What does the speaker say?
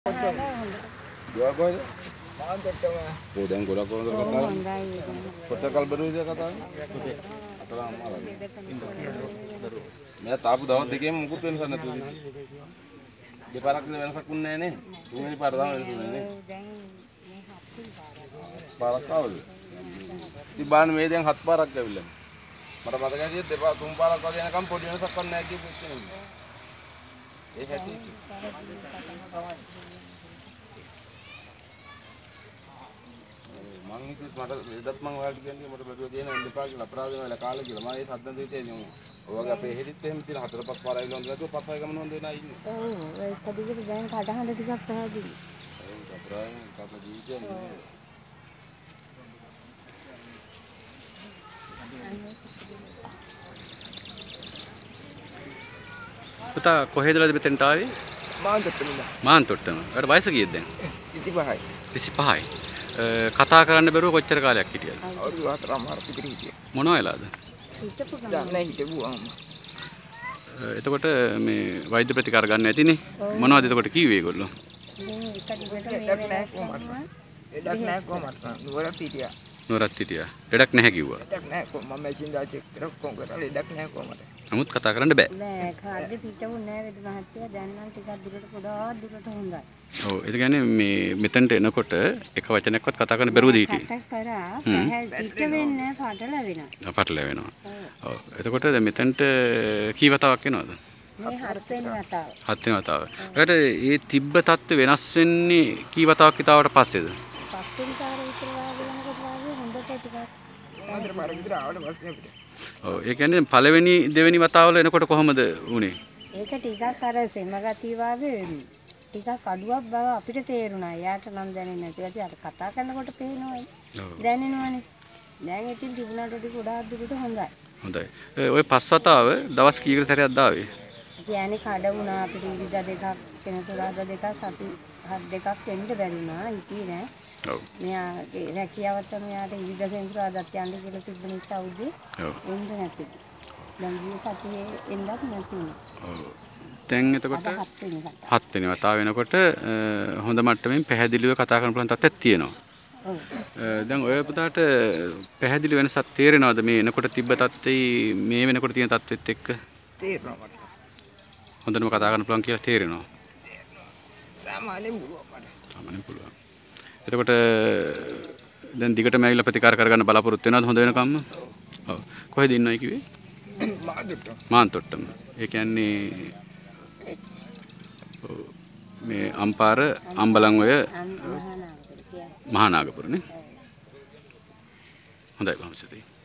Dua apa aja? Oh, dan gula kau untuk kata. Kota Kalbaru je kata. Kata malam. Saya tahu dah, dikit mungkin tuan sana tu. Di parak ni mana sakun ni? Tunggu ni parak mana ni? Parak kau. Di ban med yang hat parak ke bilang. Mata mata kan dia depa tum parak kau yang kampung dia sakun naik ke betul. Eh hati. Mang itu mata dat mang lagi kan dia mata berdua dia nak depa kita perahu yang ada kala kita. Mai sahaja tu je yang. Orang apa hedi tu hem tidak hati lepas parai bilang tu pasai kamu nanti naik ni. Oh, tadi kita jangan kadang ada tiga perahu. Perahu kata dia je. පුතා කොහෙදලද මෙතෙන්ට ආවේ? මාන්තොට්ටම. ඒකට වයස කීයද දැන්? 25යි. 25යි. කතා කරන්න බැරුව කොච්චර කාලයක් හිටියද? අවුරුදු 4මාර විතර හිටියා. මොනවා වෙලාද? දන්නේ හිටපුවාම. එතකොට මේ වෛද්‍ය ප්‍රතිකාර ගන්න ඇතිනේ. මොනවද එතකොට කිව්වේ ඒගොල්ලෝ? ලෙඩක් නැහැ කොහමද? ලෙඩක් නැහැ කොහමද? නුවරත් හිටියා. නුවරත් හිටියා. ලෙඩක් නැහැ කිව්වා. ලෙඩක් නැහැ කොහමද? මම මැෂින් දාලා චෙක් කරලා කොහොම කරලා ලෙඩක් නැහැ කොහමද? නමුත් කතා කරන්න බෑ. නෑ කාර්ය පිටවුනේ නෑ වේද මහත්තයා දැන් නම් ටිකක් දුරට ගොඩාක් දුරට හොඳයි. ඔව් ඒ කියන්නේ මේ මෙතනට එනකොට එක වචනයක්වත් කතා කරන්න බැරුවද හිටියේ? කතා කරා පිට වෙන්නේ පටල වෙනවා. පටල වෙනවා. ඔව් එතකොට දැන් මෙතනට කී වතාවක් එනවද? මේ හත් වෙනි වතාව. හත් වෙනි වතාව. ඒකට ඒ තිබ්බ තත්ත්ව වෙනස් වෙන්නේ කී වතාවක් හිතාවට පස්සේද? පස්වෙනි පාර විතර වාගේ හොඳට ටිකක් මාතර පාර විතර ආවට පස්සේ අපිට ඔව් ඒ කියන්නේ පළවෙනි දෙවෙනි වතාවල එනකොට කොහොමද උනේ? ඒක ටිකක් අර සෙමගතිය වාගේ ටිකක් අඩුවක් බව අපිට තේරුණා. යාට නම් දැනෙන්නේ නැති. අර කතා කරනකොට පේනවනේ. දැනෙනවනේ. දැන් ඉතින් තිබුණාට ටික ගොඩාක් දුරට හොඳයි. හොඳයි. ඔය පස් වතාව දවස් කීයකට සැරයක්ද ආවේ? කියන්නේ කඩ වුණා අපිට ඉරිදා දෙකක් වෙනසුරාදා දෙකක් සති හත් දෙකක් වෙන්න බැරි වුණා. හිටියේ නෑ. ඔව්. මෙයාගේ රැකියාවත් මෙයාට ඉරිදා වෙනසුරාදාත් යන්න කියලා තිබ්බ නිසා උදේ. ඔව්. එන්න නැති. දැන් ගිය සතියේ එන්නත් නැතුණා. ඔව්. දැන් එතකොට හත් වෙනි වතාව. හත් වෙනි වතාව වෙනකොට හොඳ මට්ටමින් පැහැදිලිව කතා කරන්න පුළුවන් තත්ත්වයක් තියෙනවා. ඔව්. දැන් ඔය පුතාට පැහැදිලි වෙනසක් තේරෙනවද මේ එනකොට තිබ්බ තත්ත්වයේ මේ වෙනකොට තියෙන තත්ත්වෙත් එක්ක? තේරෙනවා මට. හොඳටම කතා කරන්න පුළුවන් කියලා තේරෙනවා. සාමාන්‍යයෙන් පුළුවන් මට. සාමාන්‍යයෙන් පුළුවන්. එතකොට දැන් දිගටම ඇවිල්ලා ප්‍රතිකාර කරගන්න බලාපොරොත්තු වෙනවද හොඳ වෙනකම්ම? ඔව්. කොහෙද ඉන්නවයි කිව්වේ? මාතොට්ටම. මාන්තොට්ටම. ඒ කියන්නේ මේ අම්පාර අම්බලන් ඔය මහානාගපුර නේ. හොඳයි බොහොම ස්තුතියි.